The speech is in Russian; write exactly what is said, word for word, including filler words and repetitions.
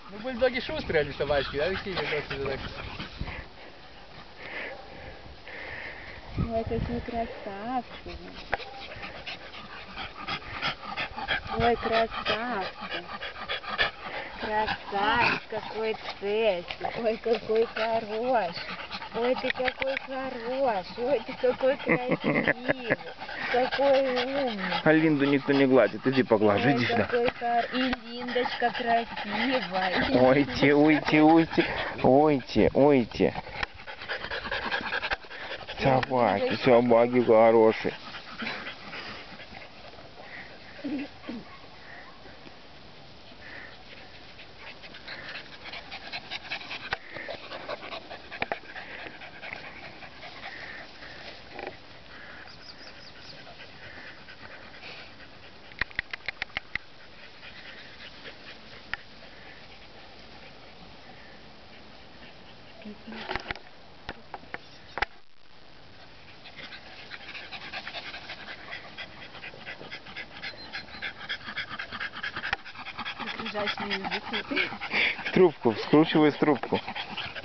Ну, бульдоги шустрые, они собачки, да, такие просто так. Ой, какие красавцы. Ой, красавцы. Красавец, какой цельный. Ой, какой хороший. Ой, ты какой хороший. Ой, ты какой красивый. Какой умный. А Линду никто не гладит. Иди поглажи, Ой, иди сюда. какой хор... И Линдочка красивая. Ойте, ойте, ойте, ойте, ойте. Собаки, собаки хорошие. Лежачий язык. В трубку, скручивай в трубку.